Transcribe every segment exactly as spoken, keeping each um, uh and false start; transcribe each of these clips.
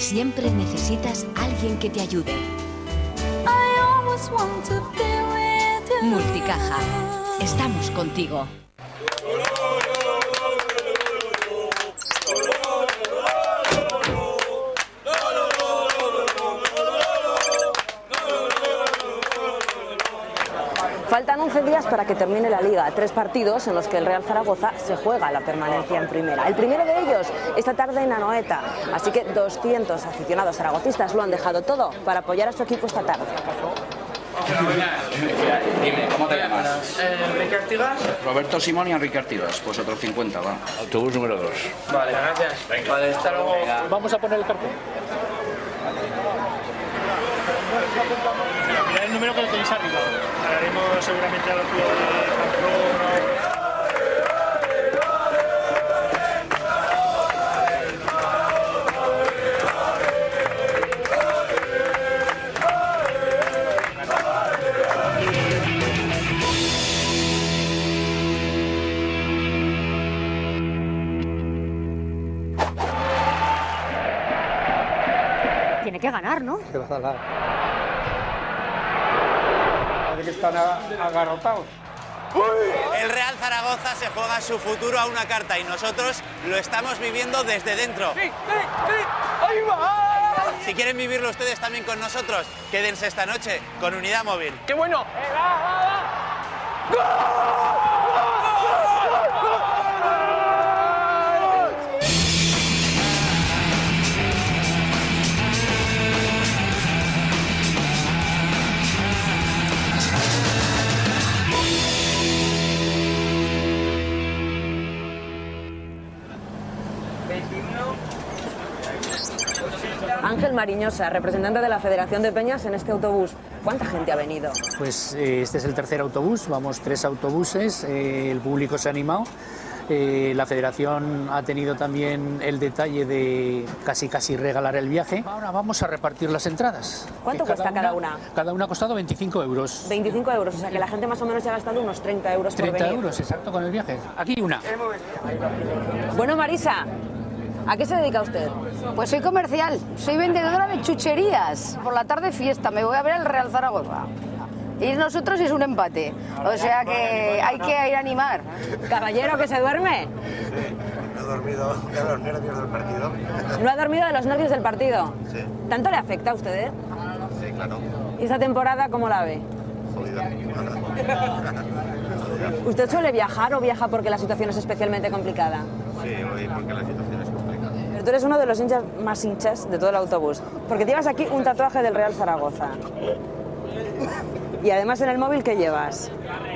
Siempre necesitas alguien que te ayude. Multicaja. Estamos contigo. Faltan once días para que termine la Liga, tres partidos en los que el Real Zaragoza se juega la permanencia en primera. El primero de ellos esta tarde en Anoeta, así que doscientos aficionados zaragocistas lo han dejado todo para apoyar a su equipo esta tarde. Dime, ¿cómo te llamas? Eh, Enrique Artigas. Roberto Simón y Enrique Artigas, pues otros cincuenta, va. Autobús número dos. Vale, gracias. Venga. Vale, hasta luego. Vamos a poner el cartel. Mirad el número que tenéis arriba. Haremos seguramente a la ciudad de Pamplona. Tiene que ganar, ¿no? Que va a ganar. Parece que están agarrotados. El Real Zaragoza se juega su futuro a una carta y nosotros lo estamos viviendo desde dentro. ¡Sí, sí, sí! ¡Ahí va! Si quieren vivirlo ustedes también con nosotros, quédense esta noche con Unidad Móvil. ¡Qué bueno! Ángel Mariñosa, representante de la Federación de Peñas en este autobús. ¿Cuánta gente ha venido? Pues eh, este es el tercer autobús, vamos tres autobuses, eh, el público se ha animado. Eh, la Federación ha tenido también el detalle de casi casi regalar el viaje. Ahora vamos a repartir las entradas. ¿Cuánto cuesta cada una? Cada una ha costado veinticinco euros. veinticinco euros, o sea que la gente más o menos se ha gastado unos treinta euros por treinta venir. euros, exacto, con el viaje. Aquí una. Bueno, Marisa, ¿a qué se dedica usted? Pues soy comercial, soy vendedora de chucherías. Por la tarde fiesta, me voy a ver el Real Zaragoza. Y nosotros es un empate, o sea que hay que ir a animar. ¿Caballero que se duerme? Sí, no he dormido de los nervios del partido. ¿No ha dormido de los nervios del partido? Sí. ¿Tanto le afecta a usted? Sí, claro. ¿Y esta temporada cómo la ve? Jodida. ¿Usted suele viajar o viaja porque la situación es especialmente complicada? Sí, voy porque la situación es complicada. Pero tú eres uno de los hinchas más hinchas de todo el autobús, porque llevas aquí un tatuaje del Real Zaragoza. Y además en el móvil, ¿qué llevas?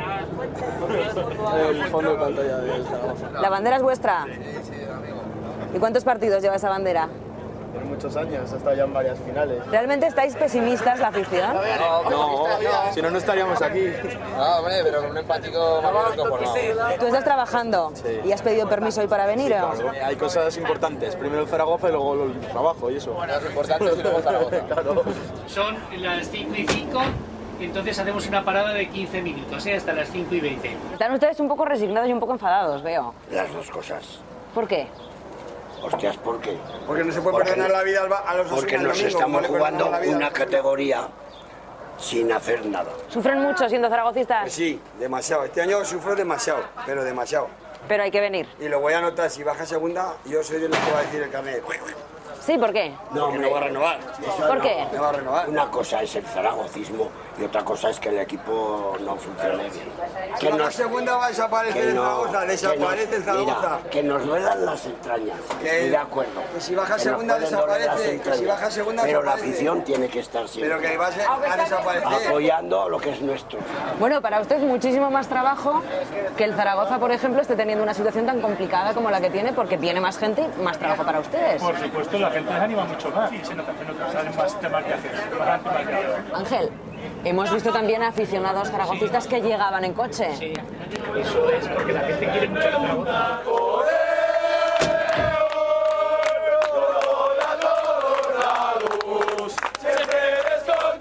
El fondo de pantalla del Zaragoza. ¿La bandera es vuestra? ¿Y cuántos partidos lleva esa bandera? Por muchos años, ha estado ya en varias finales. ¿Realmente estáis pesimistas, la afición? No, no, si no, no estaríamos aquí. No, hombre, pero con un empático magnífico por nada. ¿Tú estás trabajando? Sí. ¿Y has pedido permiso hoy para venir? o? Claro. Hay cosas importantes. Primero el Zaragoza y luego el trabajo y eso. Las importantes y luego Zaragoza. Claro. Son las cinco y cinco, entonces hacemos una parada de quince minutos, ¿eh? Hasta las cinco y veinte. Están ustedes un poco resignados y un poco enfadados, veo. Las dos cosas. ¿Por qué? Hostias, ¿por qué? Porque no se puede Porque perdonar no- la vida al ba- a los Porque domingo, nos como estamos le jugando perdonamos la vida. una categoría sin hacer nada. ¿Sufren mucho siendo zaragocistas? Pues sí, demasiado. Este año sufro demasiado, pero demasiado. Pero hay que venir. Y lo voy a anotar, si baja segunda, yo soy de los que va a decir el carnet. ¿Sí? ¿Por qué? No, Que no va a renovar. Eso ¿Por no. qué? No va a renovar. Una cosa es el zaragocismo y otra cosa es que el equipo no funcione bien. Si baja segunda va a desaparecer que el no- Zaragoza, que desaparece el nos- Zaragoza. mira, que nos duelan las entrañas. Que- Estoy de acuerdo. que si baja nos segunda pueden doler las desaparece, que si entrañas, baja segunda pero la desaparece. afición tiene que estar siempre Pero que va a, ser- a desaparecer. apoyando lo que es nuestro. Bueno, para usted muchísimo más trabajo que el Zaragoza, por ejemplo, esté teniendo una situación tan complicada como la que tiene, porque viene más gente y más trabajo para ustedes. Por supuesto, la gente les anima mucho más y se nota que no salen más temas que hacer, más temas que hacer. Ángel, hemos visto también a aficionados zaragocistas que llegaban en coche. Sí, eso es porque la gente quiere mucho la Zaragoza.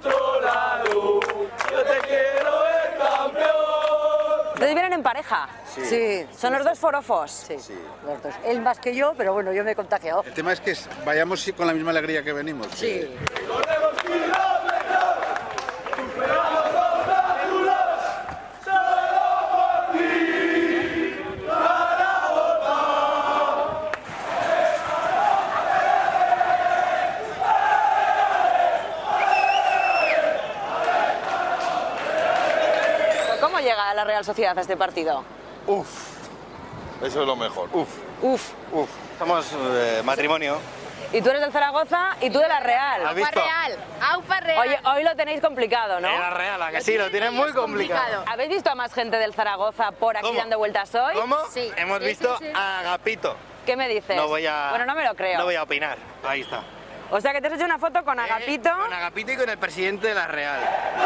Ustedes vienen en pareja. Sí. sí. ¿Son los dos forofos? Sí, sí, los dos. Él más que yo, pero bueno, yo me he contagiado. El tema es que vayamos con la misma alegría que venimos. Sí. Que... ¿Cómo llega la Real Sociedad a este partido? Uf, eso es lo mejor. Uf. Uf. Uf. Somos eh, matrimonio. Y tú eres del Zaragoza y tú de la Real. ¿Has visto? Real, Aupa Real. Oye, hoy lo tenéis complicado, ¿no? De la Real, ¿a que sí? Lo tienen muy complicado. complicado. ¿Habéis visto a más gente del Zaragoza por aquí ¿Cómo? dando vueltas hoy? ¿Cómo? Sí. Hemos Sí, visto sí, sí. a Agapito. ¿Qué me dices? No voy a... Bueno, no me lo creo. No voy a opinar. Ahí está. O sea que te has hecho una foto con Agapito. Eh, con Agapito y con el presidente de la Real.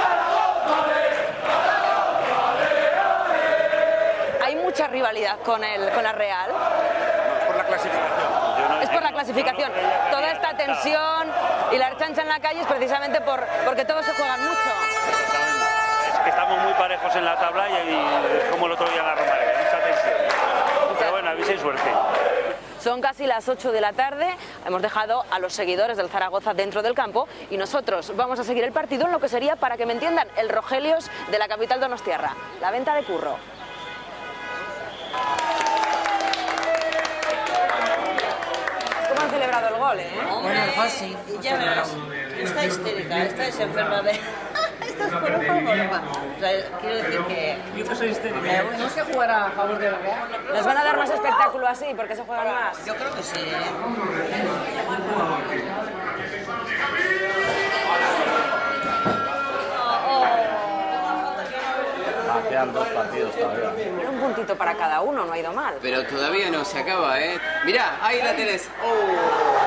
¿Hay mucha rivalidad con, el, con la Real? No, es por la clasificación. Es por la clasificación. Toda esta tensión y la chancha en la calle es precisamente por, porque todos se juegan mucho. Exactamente. Es que estamos muy parejos en la tabla y, y es como el otro día en la Romareda, mucha tensión. Pero bueno, aviséis suerte. Son casi las ocho de la tarde, hemos dejado a los seguidores del Zaragoza dentro del campo y nosotros vamos a seguir el partido en lo que sería, para que me entiendan, el Rogelios de la capital donostiarra, la venta de Curro. ¿Cómo han celebrado el gol, eh? Bueno, el gol sí. Ya verás, está histérica, está desenferma de... Estás por un poco loca. O sea, quiero decir que... Yo que soy histérica. Eh, bueno, ¿No se jugará a favor de la Real? ¿Nos van a dar más espectáculo así porque se juegan más? yo creo que sí, ¿eh? Ah, quedan dos partidos todavía. Pero un puntito para cada uno, no ha ido mal. Pero todavía no se acaba, ¿eh? Mirá, ahí la tenés. Oh.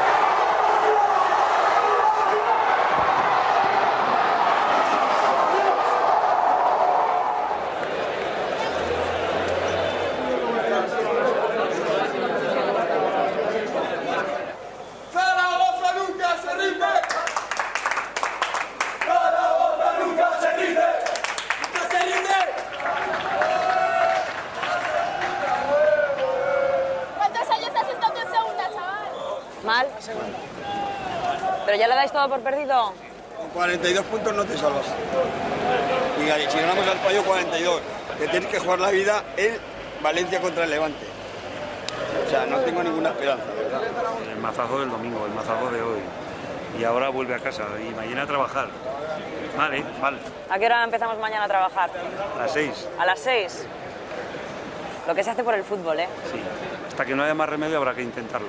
¿Mal? ¿Pero ya le dais todo por perdido? Con cuarenta y dos puntos no te salvas. Y si ganamos al Payo, cuarenta y dos. Que tienes que jugar la vida en Valencia contra el Levante. O sea, no tengo ninguna esperanza, ¿verdad? El mazazo del domingo, el mazazo de hoy. Y ahora vuelve a casa y mañana a trabajar. Vale, vale. ¿A qué hora empezamos mañana a trabajar? A las seis. ¿A las seis? Lo que se hace por el fútbol, ¿eh? Sí. Hasta que no haya más remedio habrá que intentarlo.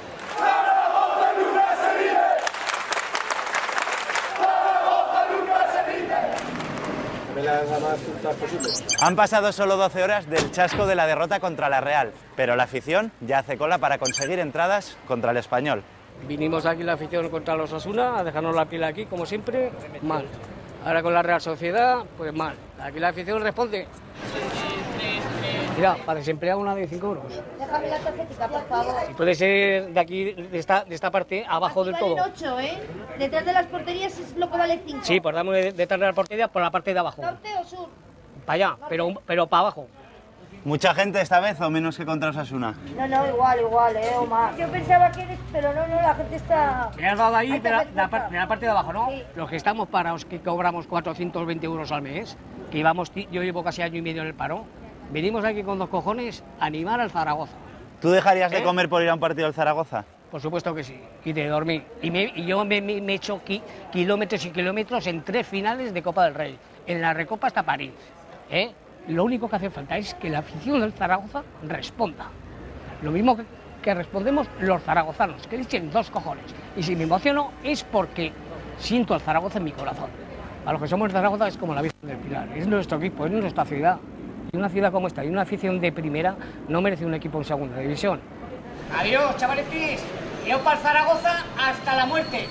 Han pasado solo doce horas del chasco de la derrota contra la Real, pero la afición ya hace cola para conseguir entradas contra el Español. Vinimos aquí la afición contra los Osasuna a dejarnos la piel aquí, como siempre, mal. Ahora con la Real Sociedad, pues mal. Aquí la afición responde. Mira, para desempleado una de cinco euros. Déjame la tarjetita, por favor. Y puede ser de aquí, de esta, de esta parte, abajo aquí del todo. valen ocho, ¿eh? Detrás de las porterías es lo que vale cinco. Sí, pues damos detrás de la portería por la parte de abajo. ¿Norte o sur? Para allá, pero, pero para abajo. ¿Mucha gente esta vez o menos que contra Osasuna? No, no, igual, igual, ¿eh? O más. Yo pensaba que eres, pero no, no, la gente está... Me has dado ahí de la, de la par- de la parte de abajo, ¿no? Sí. Los que estamos parados, que cobramos cuatrocientos veinte euros al mes, que íbamos, yo llevo casi año y medio en el paro, venimos aquí con dos cojones a animar al Zaragoza. ¿Tú dejarías ¿Eh? de comer por ir a un partido del Zaragoza? Por supuesto que sí, y de dormir. Y, me, y yo me, me, me he hecho ki, kilómetros y kilómetros en tres finales de Copa del Rey. En la Recopa hasta París. ¿eh? Lo único que hace falta es que la afición del Zaragoza responda. Lo mismo que, que respondemos los zaragozanos, que le echen dos cojones. Y si me emociono es porque siento al Zaragoza en mi corazón. A los que somos de Zaragoza es como la Virgen del Pilar. Es nuestro equipo, es nuestra ciudad. Y una ciudad como esta y una afición de primera no merece un equipo en segunda división. Adiós, chavaletes. Yo para el Zaragoza hasta la muerte.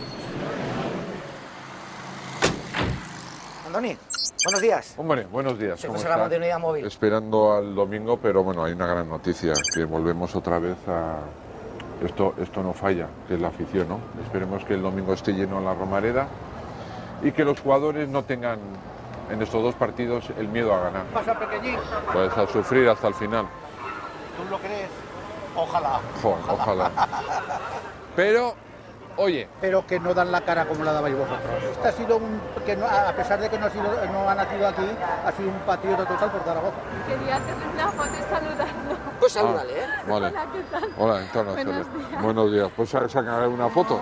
Andoni, buenos días. Hombre, buenos días. Se ¿cómo puso la están? unidad móvil. Esperando al domingo, pero bueno, hay una gran noticia, que volvemos otra vez a... Esto, esto no falla, que es la afición, ¿no? Esperemos que el domingo esté lleno la Romareda y que los jugadores no tengan en estos dos partidos el miedo a ganar. Pasa pequeñín. Pues a sufrir hasta el final. ¿Tú lo crees? Ojalá. Joder, ojalá. Pero, oye... Pero que no dan la cara como la dabais vosotros. Este ha sido un... que no, a pesar de que no ha, sido, no ha nacido aquí, ha sido un patriota total por Zaragoza. Quería hacerle una foto y saludando. Pues salúdale, ¿eh? Ah, vale. Hola, ¿qué tal? Hola, entonces. Buenos días. Buenos días. Pues sacaré una foto.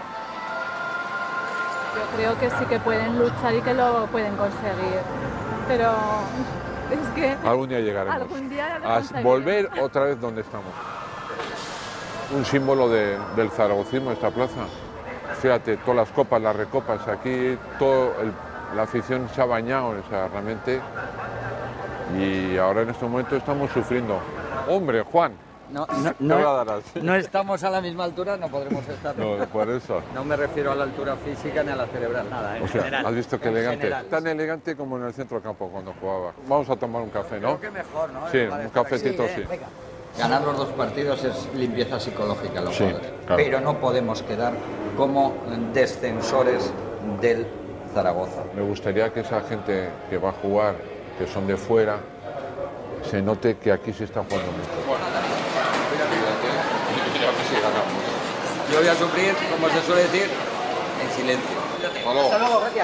Yo creo que sí que pueden luchar y que lo pueden conseguir. Pero es que... Algún día llegaremos. Algún día lo a conseguiremos. volver otra vez donde estamos. Un símbolo de, del zaragocismo esta plaza. Fíjate, todas las copas, las recopas, aquí todo el, la afición se ha bañado, o sea, realmente. Y ahora en este momento estamos sufriendo. Hombre, Juan. No, ¿qué no, me no, darás? no estamos a la misma altura, no podremos estar. No, por eso. No me refiero a la altura física ni a la cerebral, nada. En O sea, general, has visto qué en elegante. general. Tan elegante como en el centro del campo cuando jugaba. Vamos a tomar un café, ¿no? Creo que mejor, ¿no? Sí, Vale, un estar cafetito, aquí, sí. ¿eh? Venga. Ganar los dos partidos es limpieza psicológica, los Sí, jugadores. claro. Pero no podemos quedar como descensores del Zaragoza. Me gustaría que esa gente que va a jugar, que son de fuera, se note que aquí se está jugando mucho. Yo voy a sufrir, como se suele decir, en silencio. Hasta luego, gracias.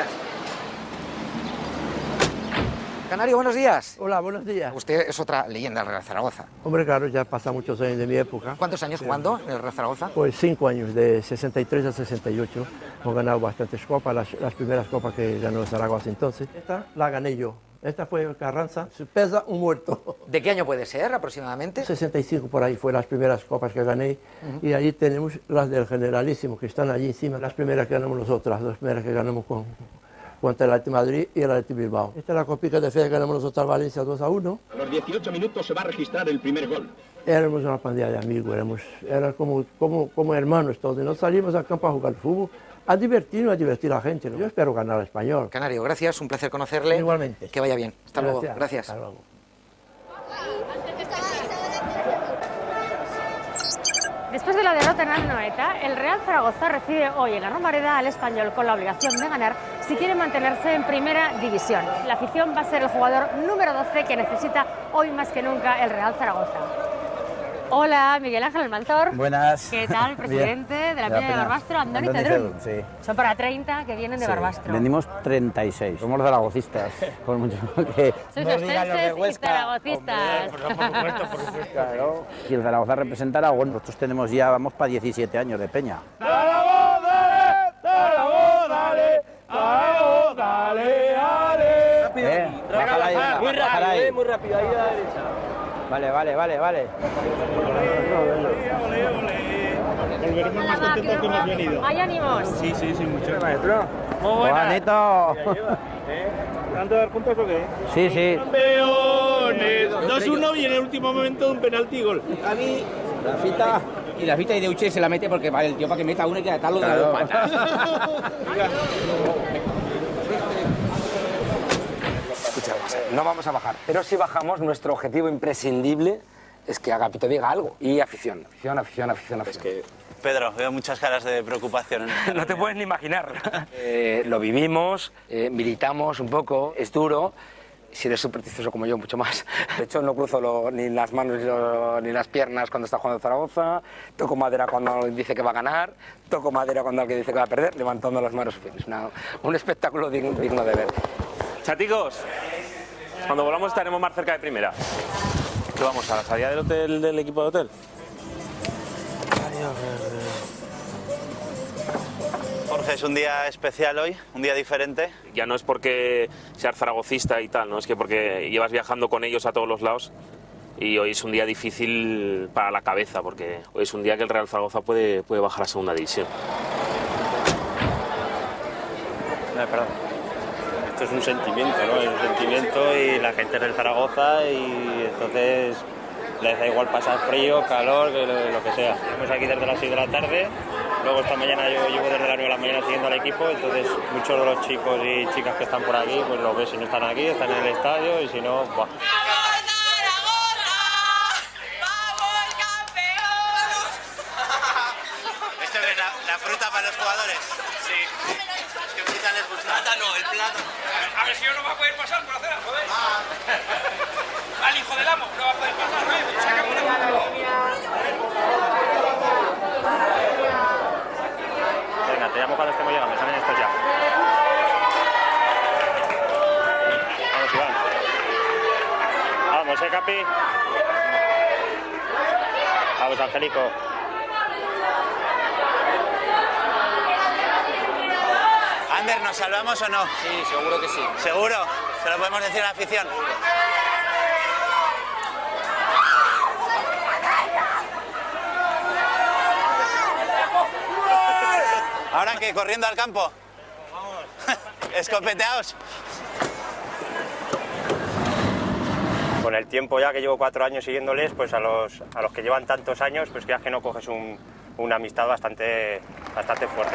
Canario, buenos días. Hola, buenos días. Usted es otra leyenda del Real Zaragoza. Hombre, claro, ya pasan muchos años de mi época. ¿Cuántos años jugando en el Real Zaragoza? Pues cinco años, de sesenta y tres a sesenta y ocho. Hemos ganado bastantes copas, las, las primeras copas que ganó el Zaragoza entonces. Esta la gané yo. Esta fue Carranza, se pesa un muerto. ¿De qué año puede ser aproximadamente? sesenta y cinco por ahí fue las primeras copas que gané. Ujú. Y ahí tenemos las del Generalísimo, que están allí encima. Las primeras que ganamos nosotros, las dos primeras que ganamos con, contra el Athletic Madrid y el Athletic Bilbao. Esta es la copita de fe que ganamos nosotros al Valencia dos a uno. A los dieciocho minutos se va a registrar el primer gol. Éramos una pandilla de amigos, éramos, era como, como, como hermanos todos. Nos salimos al campo a jugar fútbol, a divertirnos, a divertir a la gente. Yo espero ganar al Español. Canario, gracias, un placer conocerle. Igualmente. Que vaya bien. Hasta luego. Gracias, Gracias. hasta luego. Después de la derrota en Anoeta, el Real Zaragoza recibe hoy en la Romareda al Español con la obligación de ganar si quiere mantenerse en primera división. La afición va a ser el jugador número doce que necesita hoy más que nunca el Real Zaragoza. Hola, Miguel Ángel Almanzor. Buenas. ¿Qué tal, presidente de la Peña de Barbastro? Andoni Andoni Cedrún. Cedrún, sí. Son para treinta que vienen de Sí. Barbastro. Vendimos treinta y seis. Somos zaragocistas. Por mucho que... Sois nos digan los de ostenses y Huesca. zaragocistas. Por supuesto, por supuesto. Claro. Si el Zaragoza representa a Aragón, nosotros tenemos ya, vamos para diecisiete años de peña. ¡Zaragoza, dale! ¡Zaragoza, dale! ¡Zaragoza, dale, dale! Rápido, eh, bájala ahí, venga, muy bájala rápido, ahí. eh, muy rápido, ahí a la derecha. Vale, vale, vale, vale. Volveremos más contentos que hemos venido. ¿Hay ánimos? Sí, sí, sí, mucho. Maestro. Muy buena. Juanito. ¿Tanto dar puntos o qué? Sí, sí. ¡Campeones! dos uno y en el último momento un penalti gol. A mí... La fita. Y la fita y de Uche se la mete porque vale, el tío para que meta uno y que atarlo de las dos patas. Escucha, vamos a ver, no vamos a bajar, pero si bajamos, nuestro objetivo imprescindible es que Agapito diga algo. Y afición, afición, afición, afición, afición. Es que, Pedro, veo muchas caras de preocupación. En no te puedes ni imaginar. Eh, lo vivimos, eh, militamos un poco, es duro. Si eres supersticioso como yo, mucho más. De hecho, no cruzo lo, ni las manos ni, lo, ni las piernas cuando está jugando Zaragoza. Toco madera cuando dice que va a ganar. Toco madera cuando alguien dice que va a perder, levantando las manos. Es una, un espectáculo digno, digno de ver. Chaticos, cuando volvamos estaremos más cerca de primera. ¿Qué vamos, a la salida del hotel, del equipo de hotel? Jorge, es un día especial hoy, un día diferente. Ya no es porque seas zaragocista y tal, ¿no? Es que porque llevas viajando con ellos a todos los lados y hoy es un día difícil para la cabeza, porque hoy es un día que el Real Zaragoza puede, puede bajar a segunda división. No, perdón. Esto es un sentimiento, ¿no? Es un sentimiento y la gente es del Zaragoza y entonces les da igual pasar frío, calor, que lo, lo que sea. Estamos aquí desde las seis de la tarde, luego esta mañana yo llevo desde las nueve de la mañana siguiendo al equipo, entonces muchos de los chicos y chicas que están por aquí, pues los ves si no están aquí, están en el estadio y si no, ¡buah! Esto es la, la fruta para los jugadores. Sí. Es que ahorita les gusta. Plátano, el plátano. A ver si yo no va a poder pasar por hacer, joder. Al hijo del amo, no va a poder pasar, ¿no? Sácame una mano. Te llamo cuando estemos llegando, salen estos ya. Vamos, Iván. Vamos, eh, Capi. Vamos, Angelico. Ander, ¿nos salvamos o no? Sí, seguro que sí. ¿Seguro? ¿Se lo podemos decir a la afición? ¿Ahora qué? ¿Corriendo al campo? Vamos. ¿Escopeteados? Con el tiempo ya que llevo cuatro años siguiéndoles, pues a los, a los que llevan tantos años, pues ya que no coges un, una amistad bastante, bastante fuerte.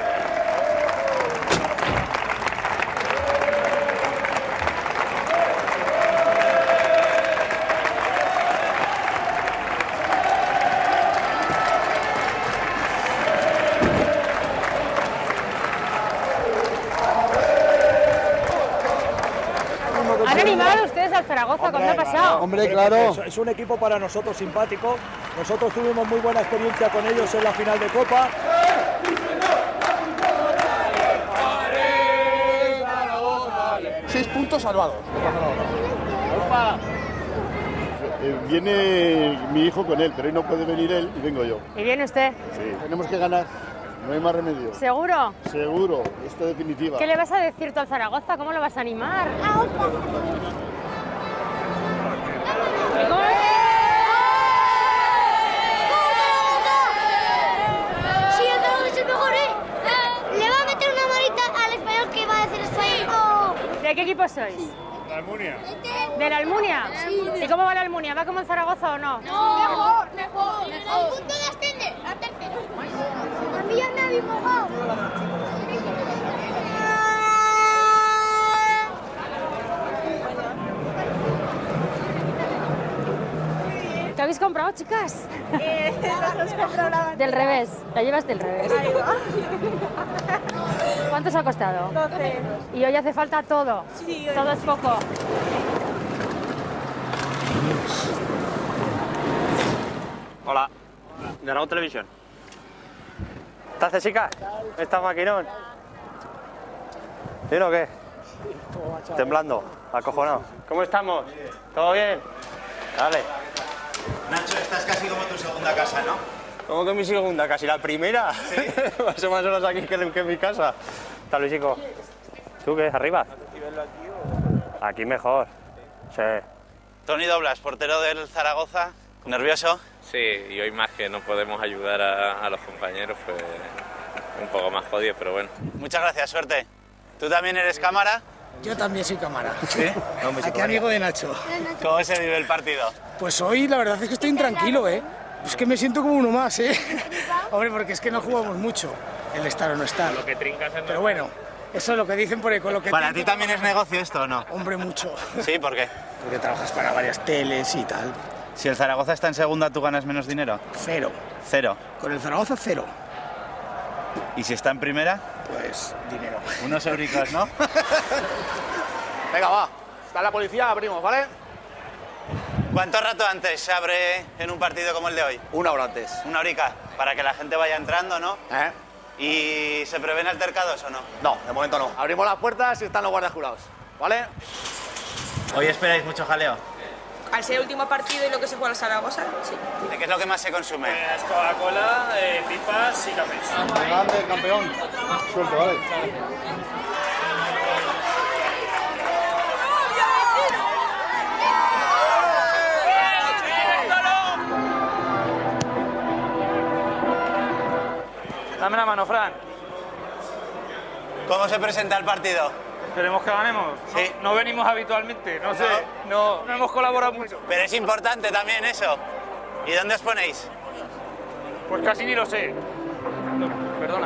¿Han animado ustedes al Zaragoza cuando ha pasado? Hombre, claro. Es, es un equipo para nosotros simpático. Nosotros tuvimos muy buena experiencia con ellos en la final de Copa. Seis puntos salvados. Eh, viene mi hijo con él, pero hoy no puede venir él y vengo yo. ¿Y viene usted? Sí, tenemos que ganar. No hay más remedio. ¿Seguro? Seguro, esto es definitiva. ¿Qué le vas a decir tú al Zaragoza? ¿Cómo lo vas a animar? Sí, el Zaragoza es el mejor, ¿eh? Le va a meter una manita al español que va a decir español. ¿De qué equipo sois? La Almunia. ¿De la Almunia? Sí. ¿Y cómo va la Almunia? ¿Va como el Zaragoza o no? No, mejor, mejor, mejor. A punto de ascender, a tercero. A mí ya me habéis mojado. ¿Qué habéis comprado, chicas? Eh, nos hemos comprado la Del revés, la llevas del revés. Ahí va. ¿Cuánto os ha costado? doce. Y hoy hace falta todo. Sí, hoy. Todo es poco. Hola, de Aragón Televisión. ¿Estás de chica? ¿Está maquinón? ¿Sí o qué? Temblando, acojonado. ¿Cómo estamos? ¿Todo bien? Dale. Nacho, estás casi como tu segunda casa, ¿no? ¿Cómo que mi segunda? ¿Casi la primera? Sí. Más o más horas aquí que en, que en mi casa. ¿Está Luisico? ¿Tú qué? ¿Arriba? Aquí mejor. Sí. Toni Doblas, portero del Zaragoza. ¿Nervioso? Sí, y hoy más que no podemos ayudar a, a los compañeros, pues un poco más jodido, pero bueno. Muchas gracias, suerte. ¿Tú también eres cámara? Yo también soy cámara. ¿Sí? Aquí amigo de Nacho. ¿Cómo se vive el partido? Pues hoy la verdad es que estoy intranquilo, ¿eh? Es que me siento como uno más, ¿eh? Hombre, porque es que no jugamos mucho, el estar o no estar. Lo que trincas es... Pero bueno, eso es lo que dicen por ahí, con lo que... ¿Para ti también es negocio esto o no? Hombre, mucho. ¿Sí? ¿Por qué? Porque trabajas para varias teles y tal. Si el Zaragoza está en segunda, ¿tú ganas menos dinero? Cero. Cero. Con el Zaragoza, cero. ¿Y si está en primera? Pues dinero. Unos euricos, ¿no? Venga, va. Está la policía, abrimos, ¿vale? ¿Cuánto rato antes se abre en un partido como el de hoy? Una hora antes. Una horica, para que la gente vaya entrando, ¿no? ¿Eh? ¿Y se prevén altercados o no? No, de momento no. Abrimos las puertas y están los guardias jurados, ¿vale? ¿Hoy esperáis mucho jaleo? Al ser el último partido y lo que se juega en Zaragoza, sí. ¿De qué es lo que más se consume? Pues Coca-Cola, eh, pipas y cafés. Grande, campeón. Suerte, ¿vale? Dame la mano, Fran. ¿Cómo se presenta el partido? Esperemos que ganemos. Sí. No, no venimos habitualmente, no sé, no, no hemos colaborado mucho. Pero es importante también eso. ¿Y dónde os ponéis? Pues casi ni lo sé. Perdona.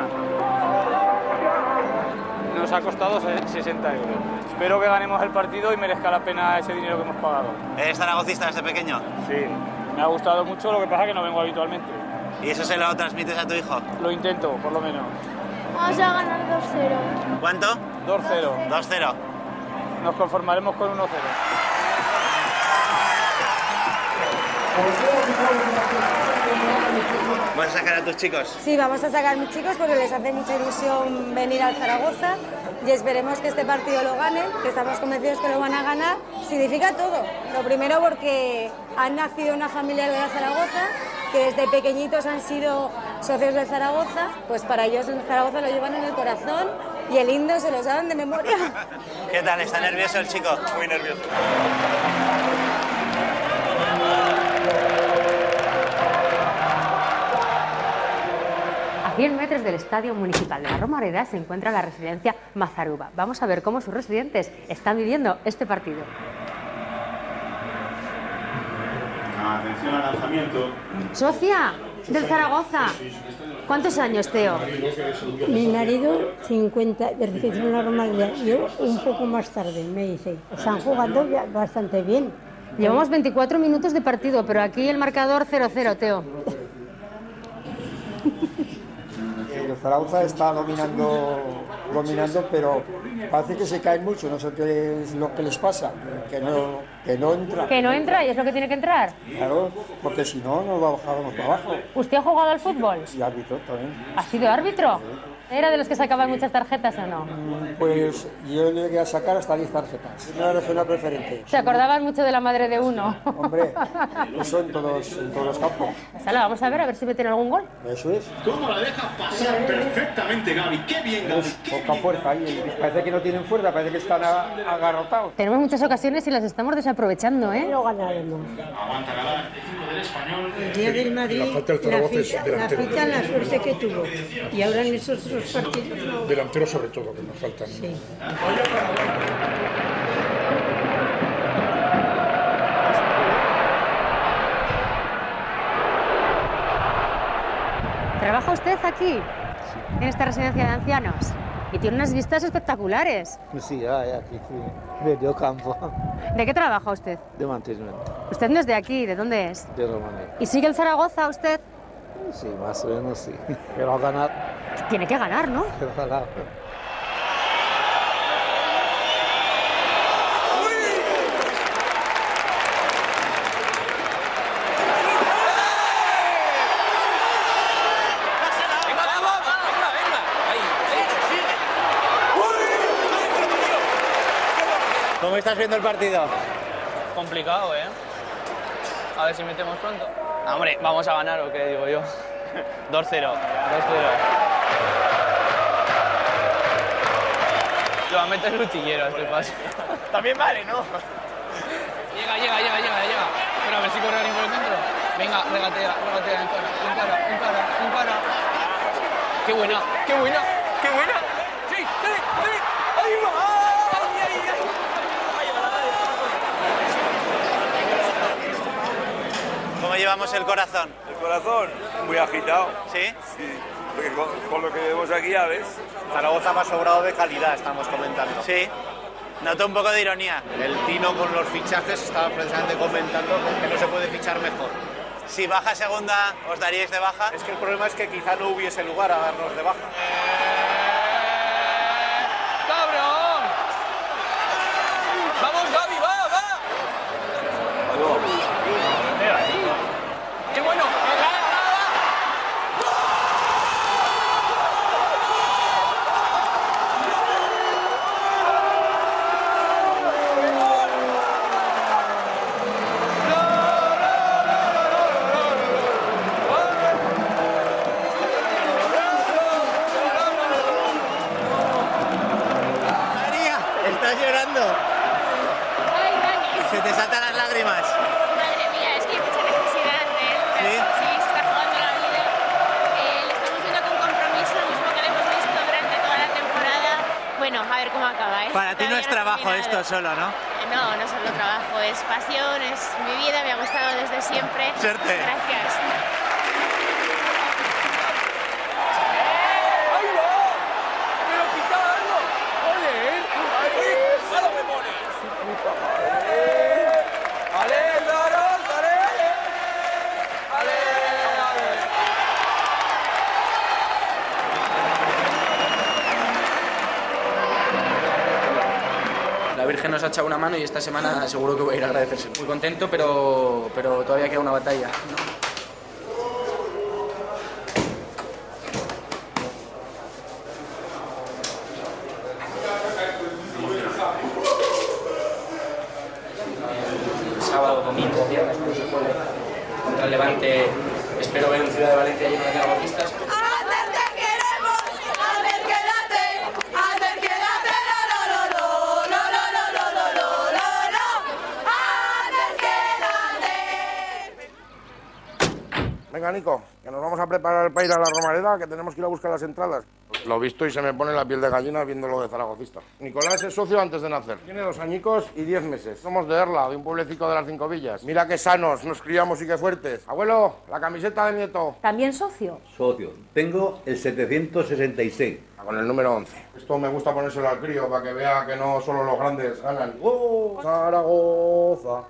Nos ha costado sesenta euros. Espero que ganemos el partido y merezca la pena ese dinero que hemos pagado. ¿Eres zaragocista desde pequeño? Sí. Me ha gustado mucho, lo que pasa es que no vengo habitualmente. ¿Y eso se lo transmites a tu hijo? Lo intento, por lo menos. Vamos a ganar dos cero. ¿Cuánto? dos cero. dos cero. Nos conformaremos con uno cero. ¿Vas a sacar a tus chicos? Sí, vamos a sacar a mis chicos porque les hace mucha ilusión venir al Zaragoza y esperemos que este partido lo ganen, que estamos convencidos que lo van a ganar. Significa todo. Lo primero porque han nacido en una familia de la Zaragoza, que desde pequeñitos han sido socios del Zaragoza, pues para ellos el Zaragoza lo llevan en el corazón y el himno se lo saben de memoria. ¿Qué tal? ¿Está nervioso el chico? Muy nervioso. A cien metros del Estadio Municipal de la Romareda se encuentra la residencia Mazaruba. Vamos a ver cómo sus residentes están viviendo este partido. Atención al lanzamiento. Sofía, del Zaragoza. ¿Cuántos años, Teo? Mi marido, cincuenta, desde que hicieron la Romareda. Yo un poco más tarde, me dice. Están jugando bastante bien. Llevamos veinticuatro minutos de partido, pero aquí el marcador cero cero, Teo. El Zaragoza está dominando, dominando, pero parece que se caen mucho, no sé qué es lo que les pasa, que no, que no entra. ¿Que no entra y es lo que tiene que entrar? Claro, porque si no, nos bajamos para abajo. ¿Usted ha jugado al fútbol? Sí, árbitro también. ¿Ha sido árbitro? Sí. ¿Era de los que sacaban muchas tarjetas o no? Pues yo llegué a sacar hasta diez tarjetas. No era zona preferente. ¿Se acordaban mucho de la madre de uno? Hombre, eso en todos, en todos los campos. Sala, vamos a ver, a ver si meten algún gol. Eso es. ¿Cómo la deja pasar perfectamente, Gaby? ¡Qué bien, Gaby! Qué poca fuerza ahí. Parece que no tienen fuerza, parece que están agarrotados. Tenemos muchas ocasiones y las estamos desaprovechando, ¿eh? Lo ganaremos. Aguanta Galán, del español. El día del Madrid, la, la, fita, la fita, la suerte que tuvo. Y ahora en esos otros partidos no. Delantero sobre todo, que nos faltan. Sí. ¿Trabaja usted aquí? Sí. En esta residencia de ancianos. Y tiene unas vistas espectaculares. Sí, hay aquí, sí. Medio campo. ¿De qué trabaja usted? De mantenimiento. ¿Usted no es de aquí? ¿De dónde es? De Romanía. ¿Y sigue el Zaragoza usted? Sí, más o menos sí. Pero a ganar. Tiene que ganar, ¿no? Pero ganar. ¿Cómo estás viendo el partido? Complicado, ¿eh? A ver si metemos pronto. Ah, hombre, ¿vamos a ganar o qué digo yo? dos cero. dos cero. Lo va a meter el utillero a este paso. También vale, ¿no? Llega, llega, llega, llega, llega. Pero a ver si corre alguien por el centro. Venga, regatea, regatea, en cara, en cara, en cara, en cara. ¡Qué buena! ¡Qué buena! ¡Qué buena! ¡Sí, sí, sí! ¡Ahí va! ¿Cómo llevamos el corazón? El corazón, muy agitado. ¿Sí? Sí, porque con, con lo que vemos aquí ya ves. Zaragoza más sobrado de calidad, estamos comentando. Sí. Noto un poco de ironía. El Tino con los fichajes estaba precisamente comentando que no se puede fichar mejor. Si baja segunda, ¿os daríais de baja? Es que el problema es que quizá no hubiese lugar a darnos de baja. ¡Cabrón! ¡Vamos, Gaby, va, va! ¡Qué bueno! ¿Estás llorando? Ay, Dani. Se te saltan las lágrimas. Madre mía, es que hay mucha necesidad de él. ¿Sí? Sí, se está jugando la vida. Eh, le estamos viendo con compromiso, lo mismo que le hemos visto durante toda la temporada. Bueno, a ver cómo acaba, ¿eh? Para ti no es trabajo esto solo, ¿no? No, no solo trabajo, es pasión, es mi vida, me ha gustado desde siempre. Suerte. Gracias. La Virgen nos ha echado una mano y esta semana seguro que voy a ir a agradecérselo. Muy contento, pero, pero todavía queda una batalla, ¿no? el Levante, espero ver un Ciudad de Valencia lleno de zaragocistas. Venga, Nico, que nos vamos a preparar para ir a la Romareda, que tenemos que ir a buscar las entradas. Lo visto y se me pone la piel de gallina viendo lo de zaragocista. Nicolás es socio antes de nacer. Tiene dos añicos y diez meses. Somos de Erla, de un pueblecito de las Cinco Villas. Mira qué sanos nos criamos y qué fuertes. Abuelo, la camiseta del nieto. ¿También socio? Socio. Tengo el setecientos sesenta y seis. Con el número once. Esto me gusta ponérselo al crío para que vea que no solo los grandes ganan. ¡Oh, Zaragoza!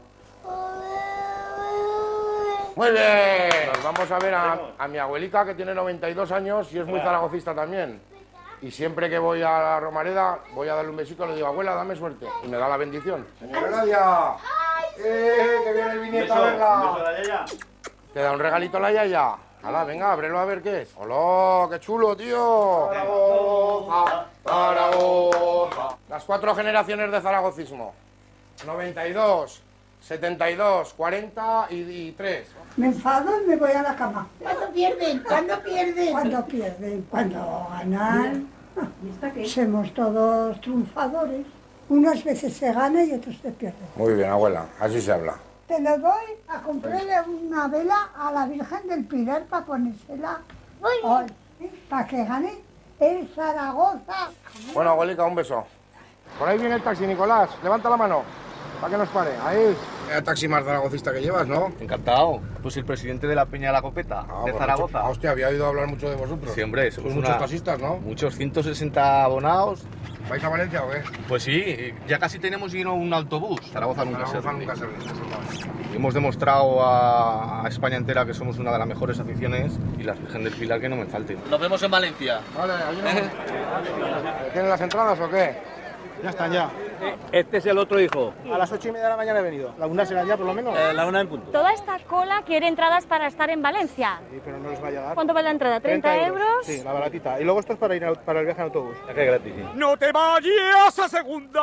Muy bien, nos vamos a ver a, a mi abuelita que tiene noventa y dos años y es muy zaragocista también. Y siempre que voy a la Romareda voy a darle un besito y le digo, abuela, dame suerte. Y me da la bendición. ¡Señora Nadia! ¡Eh, que viene el vinieto a verla! Un beso a la yaya. ¿Te da un regalito la yaya? Hala, venga, ábrelo a ver qué es. ¡Hola, qué chulo, tío! ¡Zaragoza! ¡Zaragoza! Las cuatro generaciones de zaragocismo. noventa y dos, setenta y dos, cuarenta y tres. Me enfado y me voy a la cama. ¿Cuándo pierden? ¿Cuándo pierden? Cuando pierden, cuando ganan. Somos todos triunfadores. Unas veces se gana y otras se pierden. Muy bien, abuela, así se habla. Te lo doy a comprarle una vela a la Virgen del Pilar para ponérsela hoy, ¿eh? Para que gane el Zaragoza. Bueno, abuelita, un beso. Por ahí viene el taxi, Nicolás. Levanta la mano. Para que nos pare. Ahí. El taxi más zaragocista que llevas, ¿no? Encantado. Pues el presidente de la Peña de la Copeta, Ah, de pues Zaragoza. mucho- hostia, había oído hablar mucho de vosotros. Sí, hombre, somos Sois muchos una- taxistas, ¿no? Muchos, ciento sesenta abonados. ¿Vais a Valencia o qué? Pues sí, ya casi tenemos lleno un autobús. Zaragoza nunca se Zaragoza rinde. nunca se rinde. Hemos demostrado a, a España entera que somos una de las mejores aficiones y la Virgen del Pilar que no me falte. Nos vemos en Valencia. Vale, ahí no. ¿Tienen las entradas o qué? Ya están, ya. Este es el otro hijo. A las ocho y media de la mañana he venido. ¿La una será ya, por lo menos? Eh, la una en punto. Toda esta cola quiere entradas para estar en Valencia. Sí, pero no les va a llegar. ¿Cuánto vale la entrada? ¿treinta euros? Sí, la baratita. Y luego esto es para ir a- para el viaje en autobús. Es gratis, sí. No te vayas a segunda,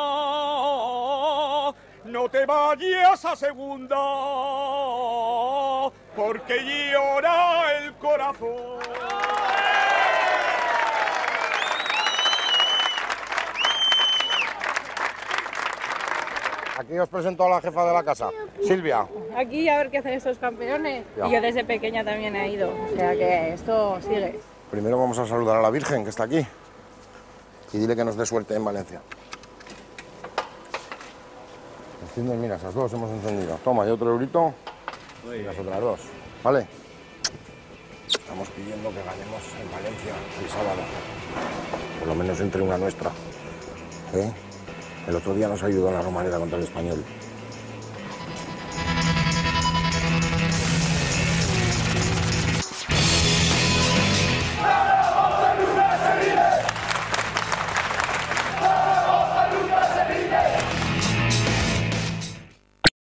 no te vayas a segunda, porque llora el corazón. Aquí os presento a la jefa de la casa, Silvia. Aquí a ver qué hacen estos campeones. Ya. Y yo desde pequeña también he ido, o sea que esto sigue. Primero vamos a saludar a la Virgen que está aquí y dile que nos dé suerte en Valencia. Encienden, mira, esas dos hemos encendido. Toma, y otro eurito y las otras dos, ¿vale? Estamos pidiendo que ganemos en Valencia el sábado. Por lo menos entre una nuestra. ¿Eh? El otro día nos ayudó en la Romareda contra el Español.